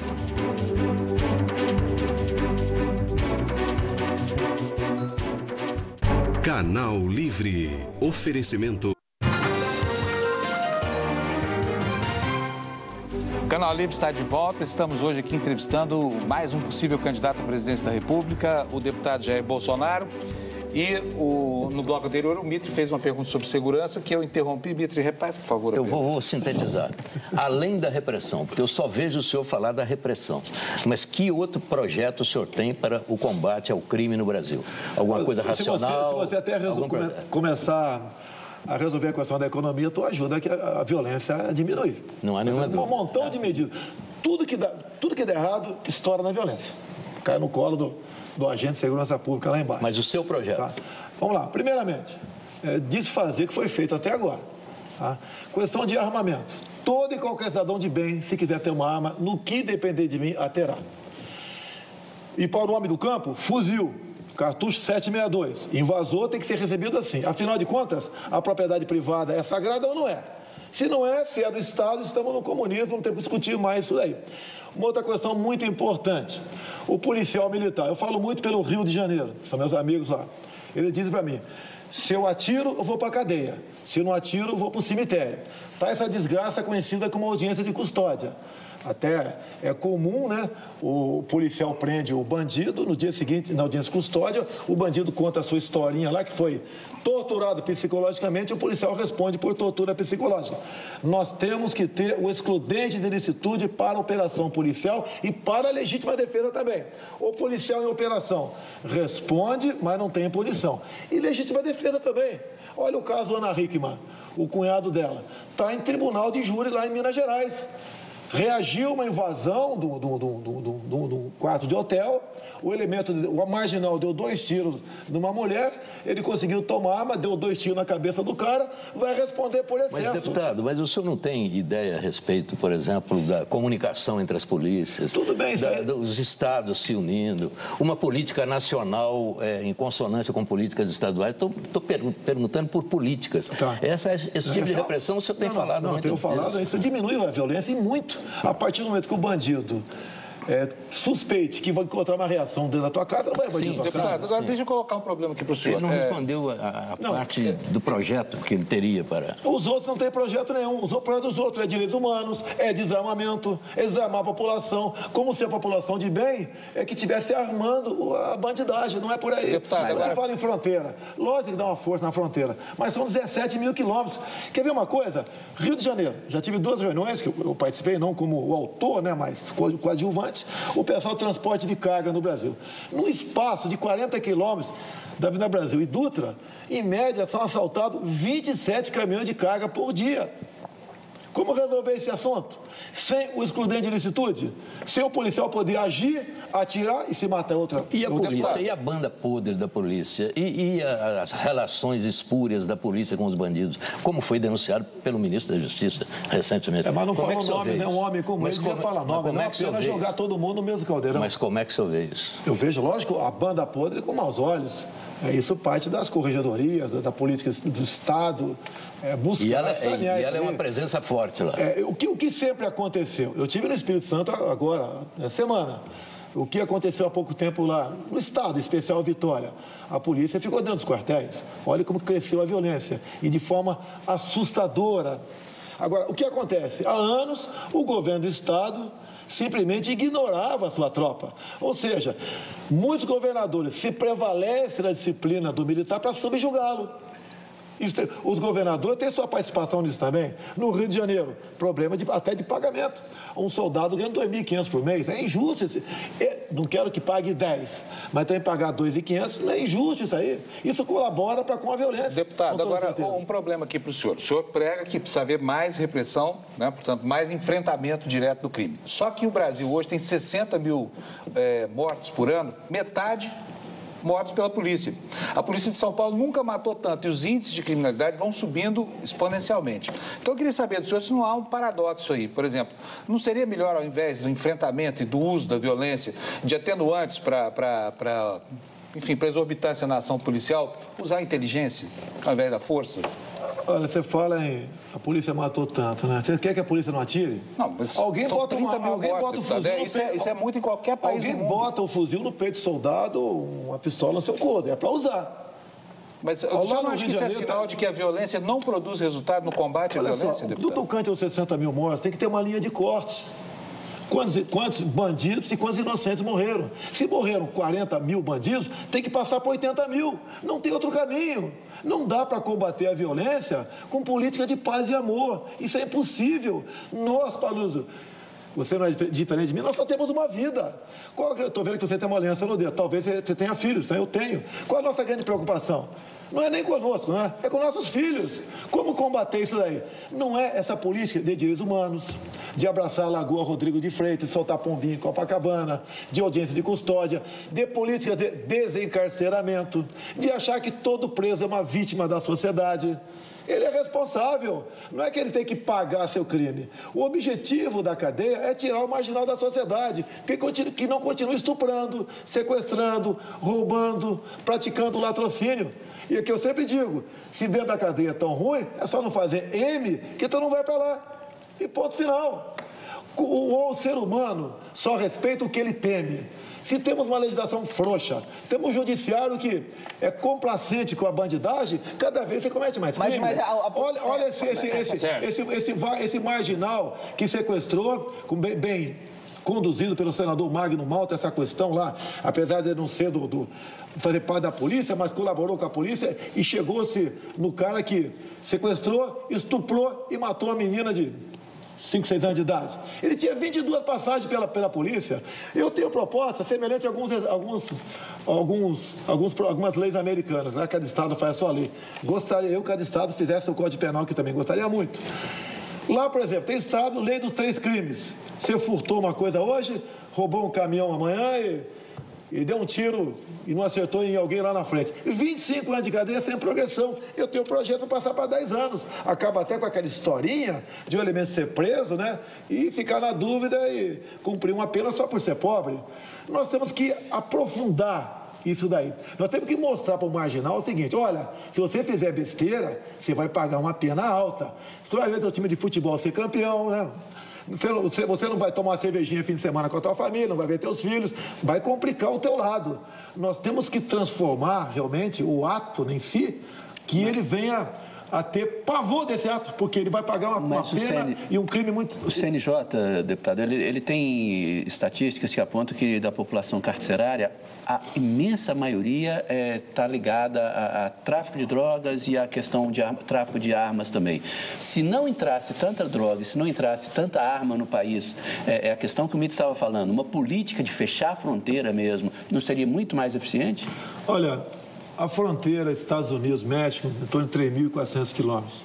Canal Livre. Oferecimento. O Canal Livre está de volta. Estamos hoje aqui entrevistando mais um possível candidato à presidência da República, o deputado Jair Bolsonaro. E o, no bloco anterior, o Mitre fez uma pergunta sobre segurança que eu interrompi. Mitre, repare, por favor. Eu vou, vou sintetizar. Além da repressão, porque eu só vejo o senhor falar da repressão, mas que outro projeto o senhor tem para o combate ao crime no Brasil? Alguma coisa se, racional? Se você, se você até resol... come... começar a resolver a questão da economia, tu ajuda a, a violência a diminuir. Não há nenhuma dúvida. Um montão de medidas. Tudo que dá, tudo que der errado, estoura na violência. Cai no colo do, do agente de segurança pública lá embaixo. Mas o seu projeto? Tá? Vamos lá. Primeiramente, é, desfazer o que foi feito até agora. Tá? Questão de armamento. Todo e qualquer cidadão de bem, se quiser ter uma arma, no que depender de mim, a terá. E para o homem do campo, fuzil. Cartucho setecentos e sessenta e dois. Invasor tem que ser recebido assim. Afinal de contas, a propriedade privada é sagrada ou não é? Se não é, se é do Estado, estamos no comunismo, não temos que discutir mais isso daí. Uma outra questão muito importante. O policial militar. Eu falo muito pelo Rio de Janeiro, são meus amigos lá. Ele diz para mim, se eu atiro, eu vou para a cadeia. Se eu não atiro, eu vou para o cemitério. Tá essa desgraça conhecida como audiência de custódia. Até é comum, né? O policial prende o bandido, no dia seguinte, na audiência de custódia, o bandido conta a sua historinha lá, que foi torturado psicologicamente, o policial responde por tortura psicológica. Nós temos que ter o excludente de ilicitude para a operação policial e para a legítima defesa também. O policial em operação responde, mas não tem punição. E legítima defesa também. Olha o caso Ana Hickman, o cunhado dela. Está em tribunal de júri lá em Minas Gerais. Reagiu a uma invasão do, do, do, do, do, do quarto de hotel, o elemento, o marginal deu dois tiros numa mulher, ele conseguiu tomar arma, deu dois tiros na cabeça do cara, vai responder por excesso. Mas, deputado, mas o senhor não tem ideia a respeito, por exemplo, da comunicação entre as polícias? Tudo bem, isso da, aí. Dos estados se unindo, uma política nacional é, em consonância com políticas estaduais? Estou per, perguntando por políticas. Tá. Essa, esse tipo de repressão o senhor tem não, falado não, muito. Não, tenho falado, isso diminui a violência e muito. A partir do momento que o bandido é, suspeite que vai encontrar uma reação dentro da tua casa, não vai invadir a tua deputado, casa. agora deixa eu colocar um problema aqui para o senhor. Ele não é... respondeu a, a não, parte é... do projeto que ele teria para... Os outros não têm projeto nenhum. Os projetos dos outros é direitos humanos, é desarmamento, é desarmar a população. Como se a população de bem é que estivesse armando a bandidagem, não é por aí. Deputado, Você agora... fala em fronteira. Lógico que dá uma força na fronteira, mas são dezessete mil quilômetros. Quer ver uma coisa? Rio de Janeiro. Já tive duas reuniões que eu participei, não como o autor, né, mas coadjuvante. O pessoal transporte de carga no Brasil. Num espaço de quarenta quilômetros da Avenida Brasil e Dutra, em média, são assaltados vinte e sete caminhões de carga por dia. Como resolver esse assunto? Sem o excludente de ilicitude? Sem o policial poder agir, atirar e se matar outra... E a outra polícia? história. E a banda podre da polícia? E, e a, as relações espúrias da polícia com os bandidos? Como foi denunciado pelo ministro da Justiça recentemente? É, mas não como fala é que nome, né? Um homem como ele devia falar nome. Não é apenas jogar isso? todo mundo no mesmo caldeirão. Mas como é que o senhor vê isso? Eu vejo, lógico, a banda podre com maus olhos. É isso parte das corregedorias, da política do Estado, é, buscar e ela, sanear e isso ela é uma presença forte lá. É, o, que, o que sempre aconteceu? Eu tive no Espírito Santo agora, na semana. O que aconteceu há pouco tempo lá no estado especial Vitória? A polícia ficou dentro dos quartéis. Olha como cresceu a violência e de forma assustadora. Agora, o que acontece? Há anos, o governo do estado simplesmente ignorava a sua tropa. Ou seja, muitos governadores se prevalecem da disciplina do militar para subjugá-lo. Os governadores têm sua participação nisso também. No Rio de Janeiro, problema de, até de pagamento. Um soldado ganha dois mil e quinhentos por mês. É injusto. Esse, é, não quero que pague dez, mas tem que pagar dois mil e quinhentos. Não é injusto isso aí. Isso colabora para com a violência. Deputado, agora um problema aqui para o senhor. O senhor prega que precisa haver mais repressão, né? Portanto, mais enfrentamento direto do crime. Só que o Brasil hoje tem sessenta mil é, mortos por ano, metade mortos pela polícia. A polícia de São Paulo nunca matou tanto e os índices de criminalidade vão subindo exponencialmente. Então, eu queria saber do senhor se não há um paradoxo aí. Por exemplo, não seria melhor, ao invés do enfrentamento e do uso da violência, de atenuantes para, enfim, para exorbitância na ação policial, usar a inteligência ao invés da força? Olha, você fala em a polícia matou tanto, né? Você quer que a polícia não atire? Não, mas alguém são bota, uma, mil alguém mortos, bota o fuzil é, no isso, peito. é, isso é muito em qualquer país Alguém do mundo. bota o fuzil no peito do soldado, uma pistola no seu couro. É para usar. Mas o senhor não acha que isso é sinal de que a violência não produz resultado no combate à violência, só, deputado? do tocante aos sessenta mil mortos, tem que ter uma linha de corte. Quantos, quantos bandidos e quantos inocentes morreram? Se morreram quarenta mil bandidos, tem que passar por oitenta mil. Não tem outro caminho. Não dá para combater a violência com política de paz e amor. Isso é impossível. Nós, Paluso, você não é diferente de mim, nós só temos uma vida. Estou vendo que você tem uma aliança no dedo. Talvez você tenha filhos, eu tenho. Qual a nossa grande preocupação? Não é nem conosco, né? É com nossos filhos. Como combater isso daí? Não é essa política de direitos humanos, de abraçar a Lagoa Rodrigo de Freitas, soltar pombinho em Copacabana, de audiência de custódia, de política de desencarceramento, de achar que todo preso é uma vítima da sociedade. Ele é responsável. Não é que ele tem que pagar seu crime. O objetivo da cadeia é tirar o marginal da sociedade, que, continue, que não continue estuprando, sequestrando, roubando, praticando latrocínio. E é que eu sempre digo, se dentro da cadeia é tão ruim, é só não fazer M, que tu não vai para lá. E ponto final. O, o ser humano só respeita o que ele teme. Se temos uma legislação frouxa, temos um judiciário que é complacente com a bandidagem, cada vez você comete mais crime. Mas, mas a, a... Olha, olha esse, esse, esse, esse, esse, esse, esse marginal que sequestrou, com bem, bem conduzido pelo senador Magno Malta, essa questão lá, apesar de não ser do, do fazer parte da polícia, mas colaborou com a polícia e chegou-se no cara que sequestrou, estuprou e matou a menina de cinco, seis anos de idade. Ele tinha vinte e duas passagens pela, pela polícia. Eu tenho proposta semelhante a alguns, alguns, alguns, alguns, algumas leis americanas, né? Cada estado faz a sua lei. Gostaria eu que cada estado fizesse o Código Penal, que também gostaria muito. Lá, por exemplo, tem estado, lei dos três crimes. Você furtou uma coisa hoje, roubou um caminhão amanhã e, e deu um tiro e não acertou em alguém lá na frente. vinte e cinco anos de cadeia sem progressão. Eu tenho um projeto para passar para dez anos. Acaba até com aquela historinha de um elemento ser preso, né? E ficar na dúvida e cumprir uma pena só por ser pobre. Nós temos que aprofundar isso daí. Nós temos que mostrar para o marginal o seguinte, olha, se você fizer besteira, você vai pagar uma pena alta. Você vai ver seu time de futebol ser campeão, né? Você, você não vai tomar uma cervejinha fim de semana com a tua família, não vai ver teus filhos, vai complicar o teu lado. Nós temos que transformar realmente o ato em si, que ele venha a ter pavor desse ato, porque ele vai pagar uma, uma pena C N... e um crime muito... O C N J, deputado, ele, ele tem estatísticas que apontam que da população carcerária, a imensa maioria está é, ligada a, a tráfico de drogas e a questão de arma, tráfico de armas também. Se não entrasse tanta droga, se não entrasse tanta arma no país, é, é a questão que o Mito estava falando, uma política de fechar a fronteira mesmo, não seria muito mais eficiente? Olha, a fronteira Estados Unidos-México, em torno de três mil e quatrocentos quilômetros.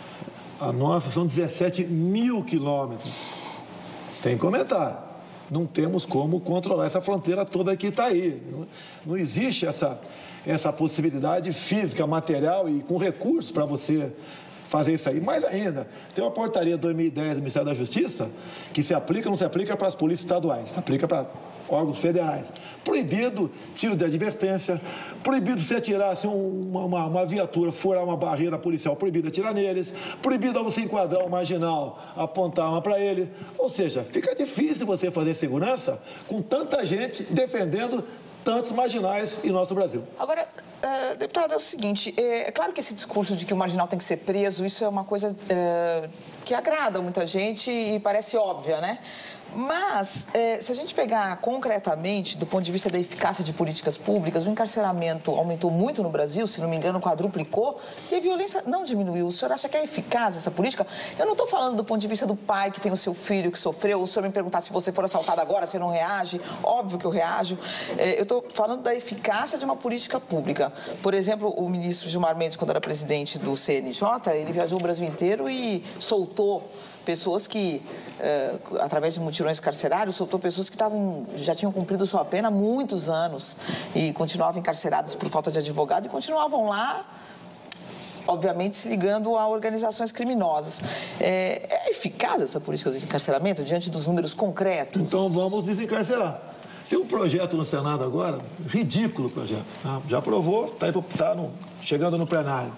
A nossa são dezessete mil quilômetros. Sem comentar. Não temos como controlar essa fronteira toda que está aí. Não, não existe essa, essa possibilidade física, material e com recursos para você fazer isso aí. Mais ainda, tem uma portaria de dois mil e dez do Ministério da Justiça que se aplica ou não se aplica para as polícias estaduais, se aplica para órgãos federais. Proibido tiro de advertência, proibido você atirar assim, uma, uma, uma viatura, furar uma barreira policial, proibido atirar neles, proibido você enquadrar um marginal, apontar uma para ele. Ou seja, fica difícil você fazer segurança com tanta gente defendendo tantos marginais em nosso Brasil. Agora, uh, deputado, é o seguinte, é, é claro que esse discurso de que o marginal tem que ser preso, isso é uma coisa uh, que agrada muita gente e parece óbvia, né? Mas, eh, se a gente pegar concretamente, do ponto de vista da eficácia de políticas públicas, o encarceramento aumentou muito no Brasil, se não me engano, quadruplicou, e a violência não diminuiu. O senhor acha que é eficaz essa política? Eu não estou falando do ponto de vista do pai que tem o seu filho que sofreu, o senhor me perguntar se você for assaltado agora, você não reage, óbvio que eu reajo. Eh, eu estou falando da eficácia de uma política pública. Por exemplo, o ministro Gilmar Mendes, quando era presidente do C N J, ele viajou o Brasil inteiro e soltou pessoas que, eh, através de mutirões carcerários, soltou pessoas que estavam, já tinham cumprido sua pena há muitos anos e continuavam encarceradas por falta de advogado e continuavam lá, obviamente, se ligando a organizações criminosas. É, é eficaz essa política de desencarceramento diante dos números concretos? Então vamos desencarcerar. Tem um projeto no Senado agora, ridículo projeto, tá? Já aprovou, está tá no, chegando no plenário.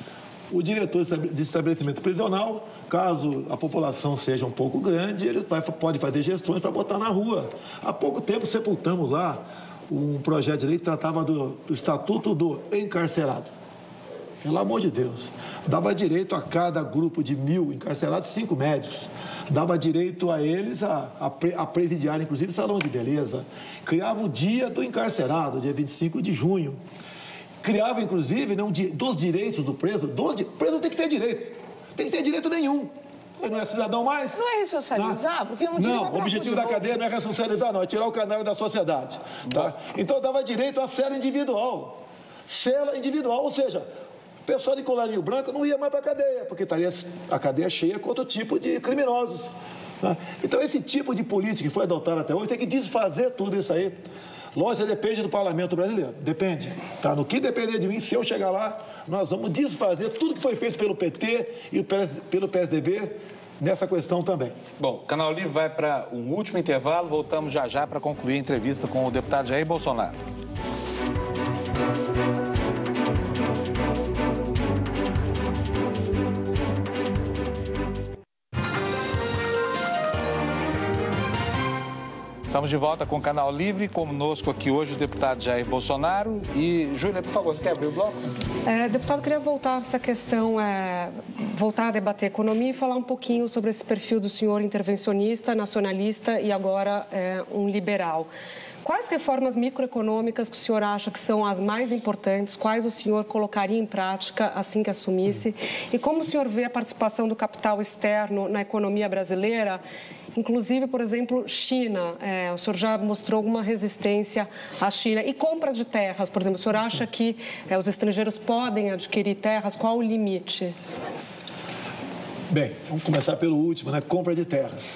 O diretor de estabelecimento prisional, caso a população seja um pouco grande, ele vai, pode fazer gestões para botar na rua. Há pouco tempo sepultamos lá um projeto de lei que tratava do, do Estatuto do Encarcerado. Pelo amor de Deus. Dava direito a cada grupo de mil encarcerados, cinco médicos. Dava direito a eles a, a, a presidiar, inclusive, salão de beleza. Criava o dia do encarcerado, dia vinte e cinco de junho. Criava, inclusive, não, dos direitos do preso. Do, o preso não tem que ter direito. Tem que ter direito nenhum. Ele não é cidadão mais. Não é ressocializar? Porque não Não, o objetivo da cadeia não é ressocializar, não. É tirar o canário da sociedade. Tá? Então, dava direito à cela individual. Cela individual, ou seja, o pessoal de colarinho branco não ia mais para a cadeia, porque estaria a cadeia cheia com outro tipo de criminosos. Tá? Então, esse tipo de política que foi adotada até hoje tem que desfazer tudo isso aí. Lógico, depende do parlamento brasileiro, depende. Tá? No que depender de mim, se eu chegar lá, nós vamos desfazer tudo que foi feito pelo P T e pelo P S D B nessa questão também. Bom, o Canal Livre vai para um último intervalo, voltamos já já para concluir a entrevista com o deputado Jair Bolsonaro. Estamos de volta com o Canal Livre, conosco aqui hoje o deputado Jair Bolsonaro. E, Júlia, por favor, você quer abrir o bloco? É, deputado, queria voltar a essa questão, é, voltar a debater economia e falar um pouquinho sobre esse perfil do senhor intervencionista, nacionalista e agora é, um liberal. Quais reformas microeconômicas que o senhor acha que são as mais importantes? Quais o senhor colocaria em prática assim que assumisse? E como o senhor vê a participação do capital externo na economia brasileira? Inclusive, por exemplo, China. É, o senhor já mostrou alguma resistência à China. E compra de terras, por exemplo, o senhor acha que é, os estrangeiros podem adquirir terras? Qual o limite? Bem, vamos começar pelo último, né? Compra de terras.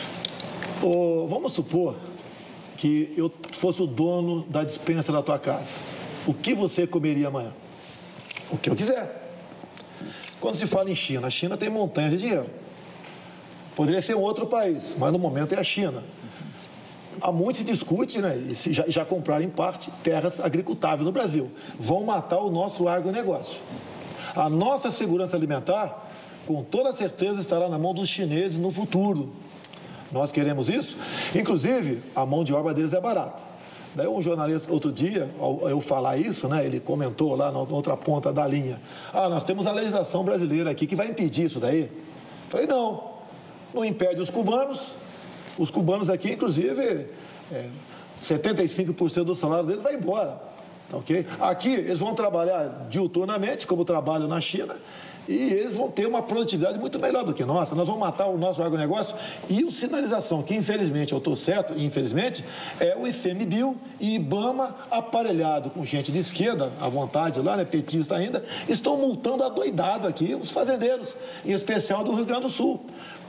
Oh, vamos supor que eu fosse o dono da despensa da tua casa. O que você comeria amanhã? O que eu quiser. Quando se fala em China, a China tem montanhas de dinheiro. Poderia ser um outro país, mas no momento é a China. Há muito se discute, né, e se já, já compraram em parte terras agricultáveis no Brasil. Vão matar o nosso agronegócio. A nossa segurança alimentar, com toda certeza, estará na mão dos chineses no futuro. Nós queremos isso? Inclusive, a mão de obra deles é barata. Daí um jornalista, outro dia, ao eu falar isso, né, ele comentou lá na outra ponta da linha. Ah, nós temos a legislação brasileira aqui que vai impedir isso daí. Falei, não. Não impede os cubanos. Os cubanos aqui, inclusive, é, setenta e cinco por cento do salário deles vai embora. Okay? Aqui, eles vão trabalhar diuturnamente, como trabalham na China, e eles vão ter uma produtividade muito melhor do que nossa. Nós vamos matar o nosso agronegócio. E o sinalização, que infelizmente, eu estou certo, infelizmente, é o ICMBio e IBAMA aparelhado com gente de esquerda, à vontade lá, né, petista ainda, estão multando adoidado aqui os fazendeiros, em especial do Rio Grande do Sul.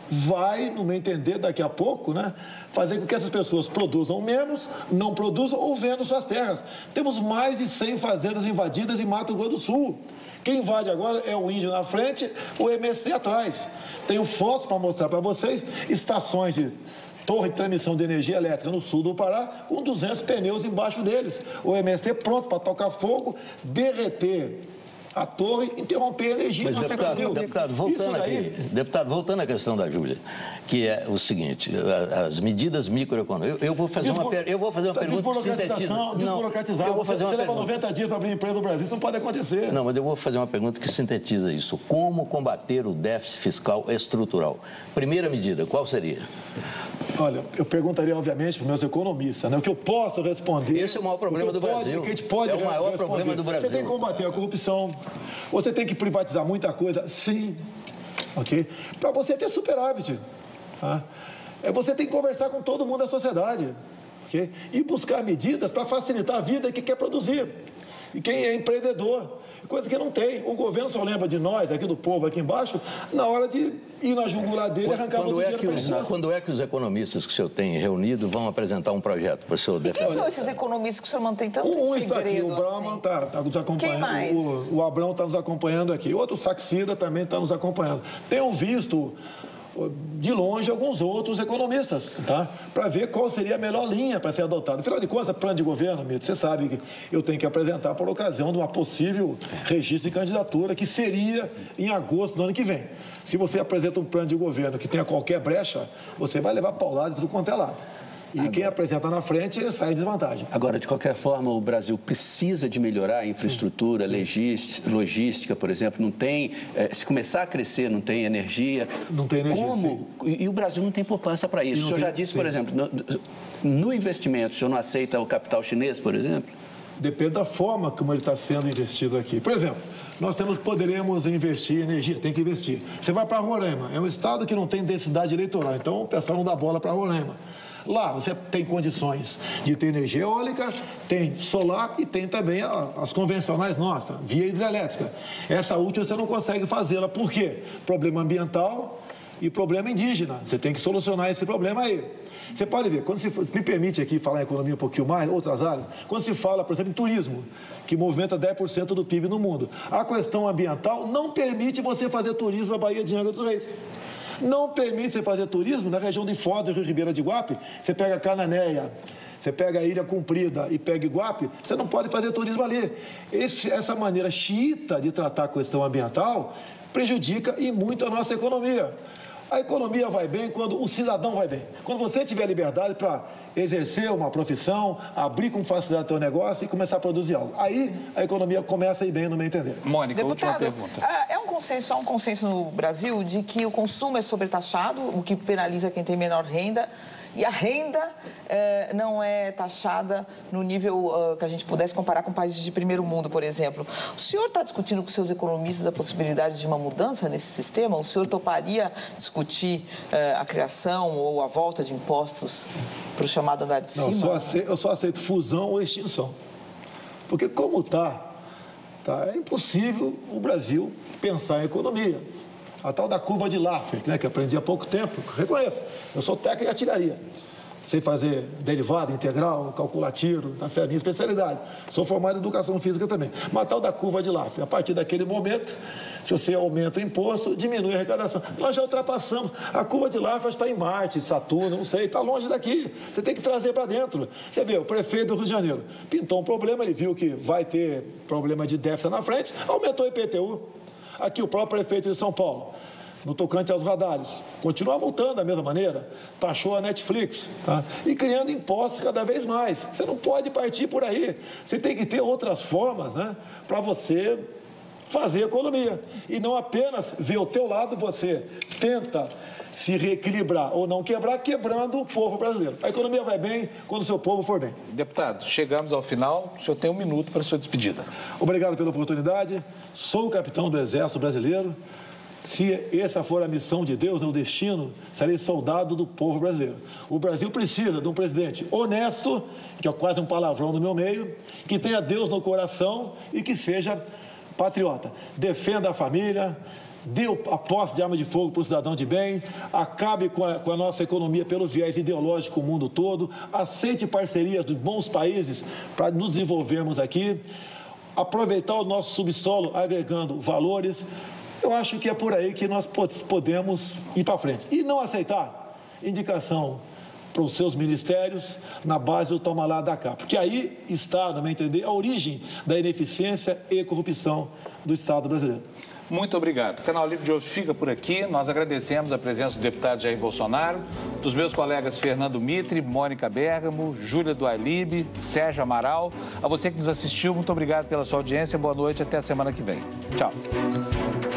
vai, no meu entender, daqui a pouco, né, fazer com que essas pessoas produzam menos, não produzam ou vendam suas terras. Temos mais de cem fazendas invadidas em Mato Grosso do Sul. Quem invade agora é o índio na frente, o M S T atrás. Tenho fotos para mostrar para vocês, estações de torre de transmissão de energia elétrica no sul do Pará, com duzentos pneus embaixo deles. O M S T pronto para tocar fogo, derreter a torre, interromper a energia. Mas, deputado, deputado, voltando daí... aqui, deputado, voltando à questão da Júlia, que é o seguinte, as medidas microeconômicas. Eu, eu vou fazer Desburo... uma, per... eu vou fazer uma pergunta que sintetiza. Desburocratizar. Eu vou fazer uma você pergunta. leva noventa dias para abrir empresa no Brasil, isso não pode acontecer. Não, mas eu vou fazer uma pergunta que sintetiza isso. Como combater o déficit fiscal estrutural? Primeira medida, qual seria? Olha, eu perguntaria, obviamente, para os meus economistas, né? O que eu posso responder... Esse é o maior problema do Brasil. O que a gente pode é o maior responder. problema do Brasil. Você tem que combater a corrupção, você tem que privatizar muita coisa, sim, ok? Para você ter superávit, tá? É, você tem que conversar com todo mundo da sociedade, ok? E buscar medidas para facilitar a vida que quer produzir. E quem é empreendedor, coisa que não tem. O governo só lembra de nós, aqui do povo, aqui embaixo, na hora de ir na jugular dele e arrancar muito é dinheiro para os, Quando é que os economistas que o senhor tem reunido vão apresentar um projeto para o senhor defender? E quem são esses economistas que o senhor mantém tanto um, um em está aqui, o Brauman assim? está tá nos acompanhando. Quem mais? O, o Abrão está nos acompanhando aqui. Outro Saxida também está nos acompanhando. Tenho visto de longe alguns outros economistas, tá? Para ver qual seria a melhor linha para ser adotada. Afinal de contas, plano de governo, Mito, você sabe que eu tenho que apresentar por ocasião de uma possível registro de candidatura, que seria em agosto do ano que vem. Se você apresenta um plano de governo que tenha qualquer brecha, você vai levar paulada de tudo quanto é lado. E agora, quem apresenta na frente sai em desvantagem. Agora, de qualquer forma, o Brasil precisa de melhorar a infraestrutura, sim, sim. logística, por exemplo. Não tem, é, se começar a crescer, não tem energia. Não tem energia, Como? E, e o Brasil não tem poupança para isso. O senhor tem, já disse, sim, por exemplo, no, no investimento, o senhor não aceita o capital chinês, por exemplo? Depende da forma como ele está sendo investido aqui. Por exemplo, nós temos, poderemos investir em energia, tem que investir. Você vai para Roraima, é um estado que não tem densidade eleitoral, então o pessoal não dá bola para Roraima. Lá você tem condições de ter energia eólica, tem solar e tem também as convencionais nossas, via hidrelétrica. Essa última você não consegue fazê-la. Por quê? Problema ambiental e problema indígena. Você tem que solucionar esse problema aí. Você pode ver, quando se, me permite aqui falar em economia um pouquinho mais, outras áreas, quando se fala, por exemplo, em turismo, que movimenta dez por cento do P I B no mundo, a questão ambiental não permite você fazer turismo na Baía de Angra dos Reis. Não permite você fazer turismo na região de Foz do Rio Ribeira de Iguape. Você pega Cananéia, você pega a Ilha Comprida e pega Iguape, você não pode fazer turismo ali. Esse, essa maneira xiita de tratar a questão ambiental prejudica e muito a nossa economia. A economia vai bem quando o cidadão vai bem. Quando você tiver liberdade para exercer uma profissão, abrir com facilidade o seu negócio e começar a produzir algo. Aí a economia começa a ir bem, no meu entender. Mônica, Deputado, última pergunta. É um consenso, há um consenso no Brasil de que o consumo é sobretaxado, o que penaliza quem tem menor renda, e a renda eh, não é taxada no nível uh, que a gente pudesse comparar com países de primeiro mundo, por exemplo. O senhor está discutindo com seus economistas a possibilidade de uma mudança nesse sistema? O senhor toparia discutir uh, a criação ou a volta de impostos para o chamado andar de cima? Não, eu só aceito, eu só aceito fusão ou extinção. Porque como está, tá, é impossível o Brasil pensar em economia. A tal da curva de Laffer, né, que aprendi há pouco tempo, reconheço. Eu sou técnico em artilharia. Sei fazer derivada, integral, calcular tiro, essa é a minha especialidade. Sou formado em educação física também. Mas a tal da curva de Laffer, a partir daquele momento, se você aumenta o imposto, diminui a arrecadação. Nós já ultrapassamos. A curva de Laffer está em Marte, Saturno, não sei, está longe daqui. Você tem que trazer para dentro. Você vê, o prefeito do Rio de Janeiro pintou um problema, ele viu que vai ter problema de déficit na frente, aumentou o I P T U. Aqui o próprio prefeito de São Paulo, no tocante aos radares, continua multando da mesma maneira, taxou a Netflix, tá? E criando impostos cada vez mais. Você não pode partir por aí. Você tem que ter outras formas, né, para você fazer economia. E não apenas ver o teu lado, você tenta se reequilibrar ou não quebrar, quebrando o povo brasileiro. A economia vai bem quando o seu povo for bem. Deputado, chegamos ao final. O senhor tem um minuto para a sua despedida. Obrigado pela oportunidade. Sou o capitão do Exército Brasileiro. Se essa for a missão de Deus, o destino, serei soldado do povo brasileiro. O Brasil precisa de um presidente honesto, que é quase um palavrão no meu meio, que tenha Deus no coração e que seja patriota. Defenda a família, dê a posse de arma de fogo para o cidadão de bem, acabe com a, com a nossa economia pelo viés ideológico o mundo todo, aceite parcerias dos bons países para nos desenvolvermos aqui, aproveitar o nosso subsolo agregando valores. Eu acho que é por aí que nós podemos ir para frente. E não aceitar indicação para os seus ministérios na base do toma lá da cá. Porque aí está, no meu entender, a origem da ineficiência e corrupção do Estado brasileiro. Muito obrigado. O Canal Livre de hoje fica por aqui. Nós agradecemos a presença do deputado Jair Bolsonaro, dos meus colegas Fernando Mitre, Mônica Bergamo, Júlia Dualib, Sérgio Amaral. A você que nos assistiu, muito obrigado pela sua audiência. Boa noite, até a semana que vem. Tchau.